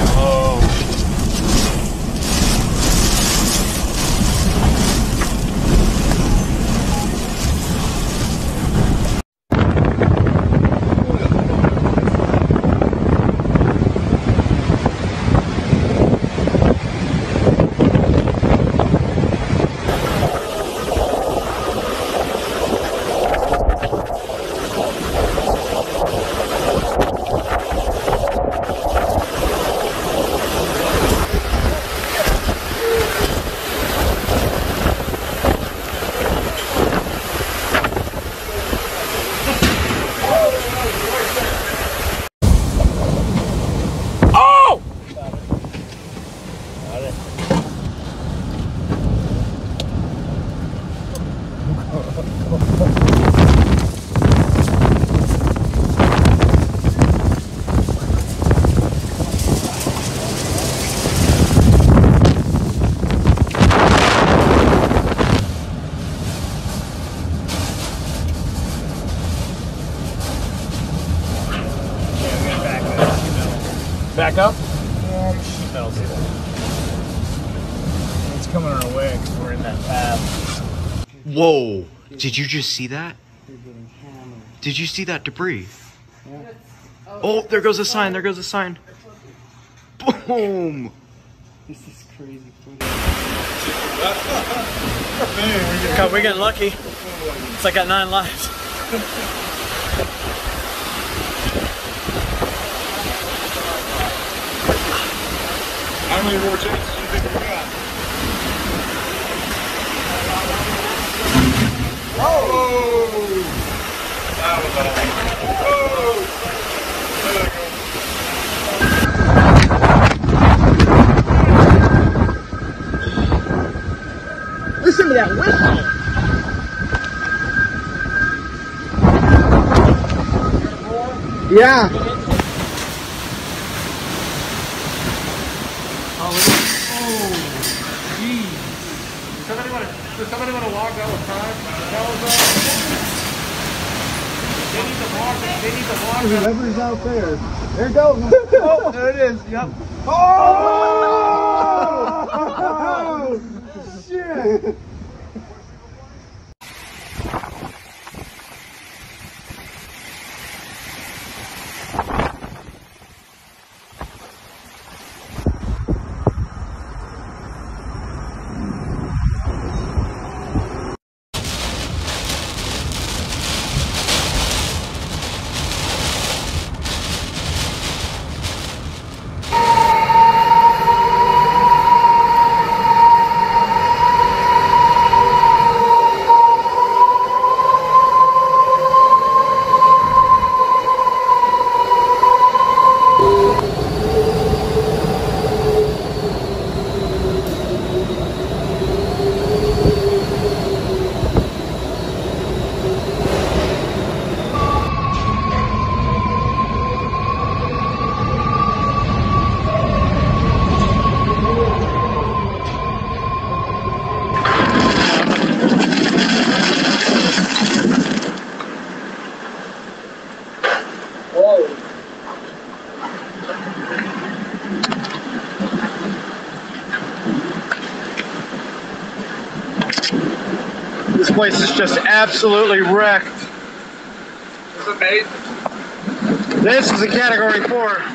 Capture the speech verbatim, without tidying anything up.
Back up? Yeah, I don't see that. It's coming our way because we're in that path. Whoa! Did you just see that? Did you see that debris? Yeah. Oh, there goes a sign, there goes a sign. Boom! This is crazy. Man, we're getting lucky. It's like I got nine lives. How many more chances do you think we got? Oh! That was awesome. Oh! There we go. Listen to that whistle! Yeah. Somebody want to, does somebody want to log that with time? That was, uh, they need to log it. They need to log that. Whoever's out there. There it goes. Oh, there it is. Yep. Oh! Oh! Shit! This place is just absolutely wrecked. It's amazing. This is a category four.